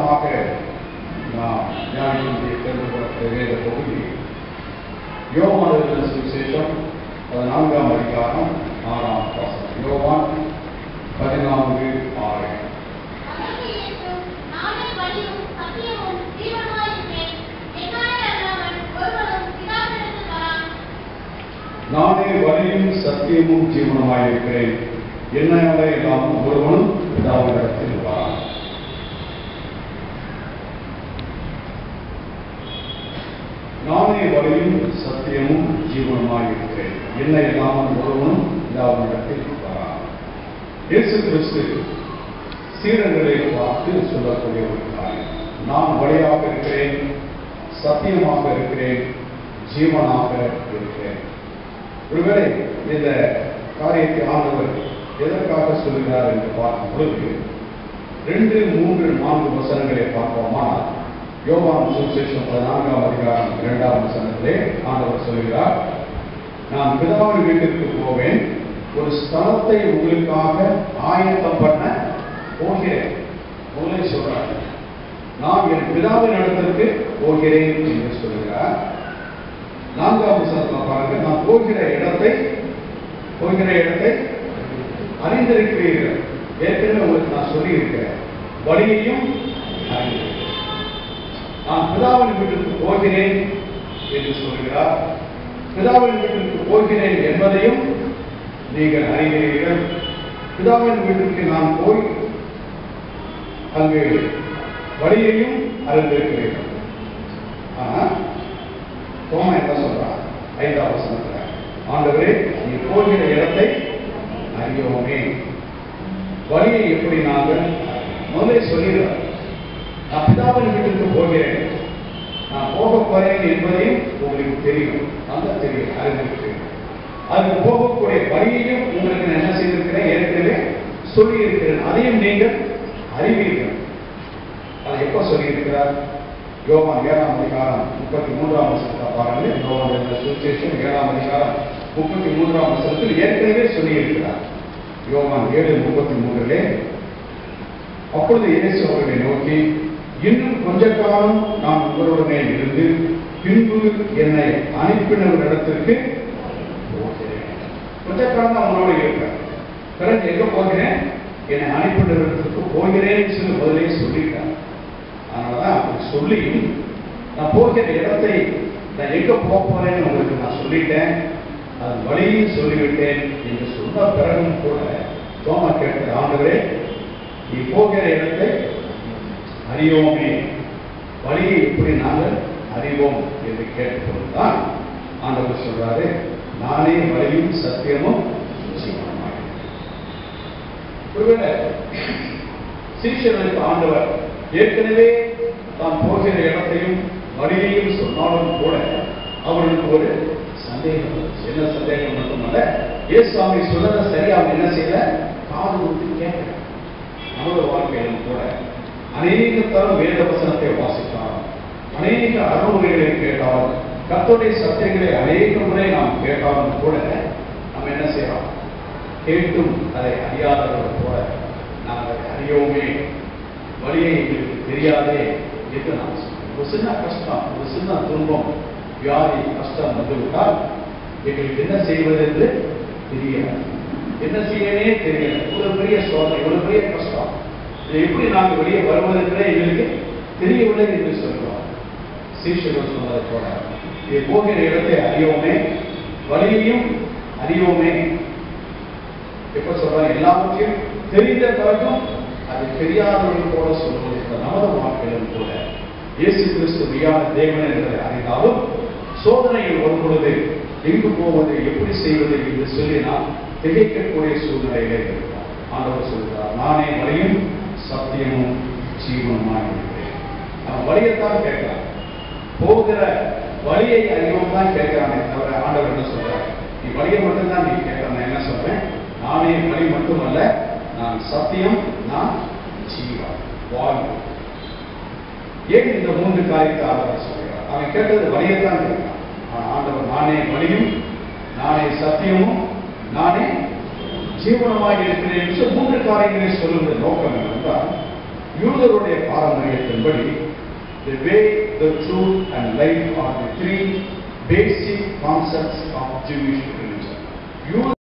பிரதானமாக நாம் தியானிக்க தேர்ந்தெடுக்கப்பட்ட வேத பகுதி யோவான் எழுதின சுவிசேஷம் 14ஆம் அதிகாரம் 6ஆம் வசனம். யோவான் 14:6. நானே வழியும் சத்தியமும் ஜீவனுமாயிருக்கிறேன், என்னாலே இல்லாமல் ஒருவனும் பிதாவினிடத்தில் வரான். நானே வழியும் சத்தியமும் ஜீவனுமாயிருக்கிறேன், என்னை இல்லாமல் ஒருவனும் பிதாவினிடத்தில் வரான். இயேசு கிறிஸ்து சீடர்களை பார்த்து சொல்லக்கூடிய ஒரு காரியம், நான் வழியாக இருக்கிறேன், சத்தியமாக இருக்கிறேன், ஜீவனாக இருக்கிறேன். ஒருவேளை இந்த காரியத்தை ஆண்டவர் எதற்காக சொல்கிறார் என்று பார்க்கும் பொழுது 2, 3, 4 வசனங்களை பார்ப்போமானால், யோவான் சுவிசேஷம் 14ஆம் அதிகாரம் 2ஆம் வசனத்திலே ஆண்டவர் சொல்கிறார், நான் பிதாவின் வீட்டிற்கு போவேன், ஒரு ஸ்தலத்தை உங்களுக்காக ஆயத்தம் பண்ண போகிறேன். உங்களே சொல்றார், நான் என் பிதாவின் இடத்திற்கு போகிறேன் என்று சொல்கிறார். 4ஆம் வசனத்தில் பாருங்க, நான் போகிற இடத்தை அறிந்திருக்கிறீர்கள். ஏற்கனவே உங்களுக்கு நான் சொல்லி இருக்கிறேன், வழியையும் அறிந்திருக்கிறேன். நான் பிதாவின் வீட்டிற்கு போகிறேன் என்று சொல்கிறார். பிதாவின் வீட்டிற்கு போகிறேன் என்பதையும் நீங்கள் அறிகிறீர்கள். பிதாவின் வீட்டிற்கு நான் போய் அங்கு வழியையும் அறிந்திருக்கிறீர்கள். ஆனால் தோமா என்ன சொல்றான்? 5ஆம் வசனத்துல, ஆண்டவரே நீ போகிற இடத்தை அறியோமே. வழியை எப்படி நாங்கள் முதலே சொல்லிடுறோம். நான் பிதாவின் வீட்டிற்கு போகிறேன், நான் போக போறேன் என்பதையும் உங்களுக்கு தெரியும், நல்லா தெரியும், அறிந்திருக்கிறேன். அதுக்கு போகக்கூடிய வழியையும் உங்களுக்கு நான் என்ன செய்திருக்கிறேன், ஏற்கனவே சொல்லி இருக்கிறேன், அதையும் நீங்கள் அறிவீர்கள். அதை எப்ப சொல்லியிருக்கிறார்? யோவான் 7ஆம் அதிகாரம் 33ஆம் வசனத்தை பாருங்க. யோவான் எழுதின சுவிசேஷம் 7ஆம் அதிகாரம் 33ஆம் வசனத்தில் ஏற்கனவே சொல்லியிருக்கிறார். யோவான் 7:33, அப்பொழுது இயேசு அவர்களை நோக்கி, இன்னும் கொஞ்ச காலம் நான் உங்களுடனே இருந்து பின்பு என்னை அனுப்பினவரிடத்திற்கு போகிறேன். கொஞ்ச காலம் தான் உங்களோட இருக்கிறேன், பிறகு எங்க போகிறேன், என்னை அனுப்பினவரிடத்திற்கு போகிறேன் சொல்லி முதலே சொல்லிட்டார். அதனாலதான் அப்படி சொல்லி, நான் போகிற இடத்தை நான் எங்க போறேன்னு உங்களுக்கு நான் சொல்லிட்டேன், அது வழியும் சொல்லிவிட்டேன் என்று சொன்ன பிறகும் கூட தோமா கேட்ட, ஆண்டவரே நீ போகிற இடத்தை அறியோமே, வழியை எப்படி நாங்கள் அறிவோம் என்று கேட்டுக்கொண்டுதான் ஆண்டவர் சொல்றாரு, நானே வழியும் சத்தியமும் ஜீவனுமாய். ஒருவேளை சீஷர்களுக்கு ஆண்டவர் ஏற்கனவே தான் போகிற இடத்தையும் வழியையும் சொன்னாலும் கூட அவர்களுக்கு ஒரு சந்தேகம். என்ன சந்தேகம் மட்டுமல்ல, இயேசுவாமி சொல்றத சரி அவங்க என்ன செய்யல, காது கொடுத்து கேட்கல. நமது வாழ்க்கையிலும் கூட அநேக தரம் வேத வசனத்தை வாசித்தாலும், அநேக அறமுறைகளை கேட்டாலும், கர்த்தருடைய சத்தியங்களை அநேக முறை நாம் கேட்டாலும் கூட நம்ம என்ன செய்யறோம், கேட்டும் அதை அறியாதவர்கள் போல நாங்கள் அறியோமே, வழியை எங்களுக்கு தெரியாதே என்று நாம் சொல்றோம். ஒரு சின்ன கஷ்டம், ஒரு சின்ன துன்பம், வியாதி, கஷ்டம் வந்துவிட்டால் எங்களுக்கு என்ன செய்வது என்று தெரியல, என்ன செய்யவே தெரியல. ஒரு பெரிய சோதனை, ஒரு பெரிய கஷ்டம், இதை எப்படி நாங்கள் வெளியே வருவதற்கே எங்களுக்கு தெரியவில்லை என்று சொல்கிறோம். சீஷர்கள் சொன்னதை போல, இது போகிற இடத்தை அறியோமே, வழியையும் அறியோமே. எப்ப சொல்றாங்க, எல்லாவற்றையும் தெரிந்த பிறகும் அது தெரியாதவர்கள் போல சொல்வது. நமது வாழ்க்கையிலும் கூட இயேசு கிறிஸ்து மெய்யான தேவன் என்பதை அறிந்தாலும் சோதனையில் வரும் பொழுது எங்கு போவது, எப்படி செய்வது என்று சொல்லி நாம் திகைக்கக்கூடிய சூழ்நிலையிலே இருக்கிறோம். ஆண்டவர் சொல்கிறார், நானே வழியும் சத்தியமும் ஜீவனுமாய் இருக்கிறேன். அவன் வழியைத்தான் கேட்கிறான், போகிற வழியை அறிவோம் தான் கேட்கிறானே தவிர ஆண்டவர் என்ன சொல்றார், நீ வழியை மட்டும்தான் நீ கேட்கணும். என்ன சொல்றேன், நானே வழி மட்டுமல்ல, நான் சத்தியம், நான் ஜீவன், வாழ்வு. ஏன் இந்த 3 காரியத்தை ஆண்டவர் சொல்கிறார்? அவன் கேட்டது வழியைத்தான் கேட்கிறான். ஆனால் ஆண்டவர் நானே வழியும், நானே சத்தியமும், நானே ஜீவனமாக இருக்கிறேன் என்று 3 காரியங்களை சொல்லுவது நோக்கம் என்றால், யூதருடைய பாரம்பரியத்தின்படி the way, the truth and life are the three basic concepts of Jewish religion.